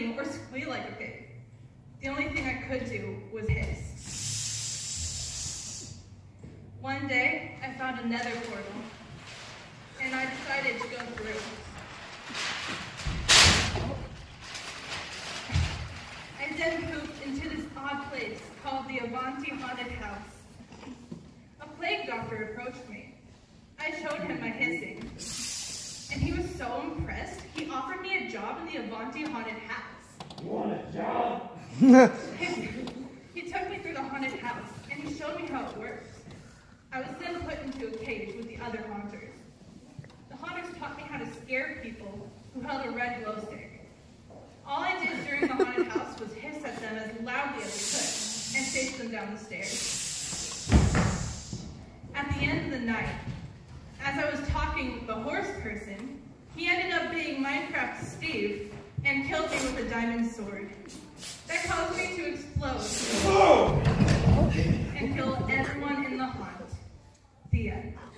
scream or squeal like a pig. The only thing I could do was hiss. One day, I found a nether portal, and I decided to go through. I then pooped into this odd place called the Avanti Haunted House. A plague doctor approached me. I showed him my hissing, and he was so impressed, he offered me a job in the Avanti Haunted House. You want a job? He took me through the haunted house, and he showed me how it works. I was then put into a cage with the other haunters. The haunters taught me how to scare people who held a red glow stick. All I did during the haunted house was hiss at them as loudly as I could and chase them down the stairs. At the end of the night, as I was talking with the horse person, he ended up being Minecraft Steve and killed me with a diamond sword. That caused me to explode and kill everyone in the haunt. The end.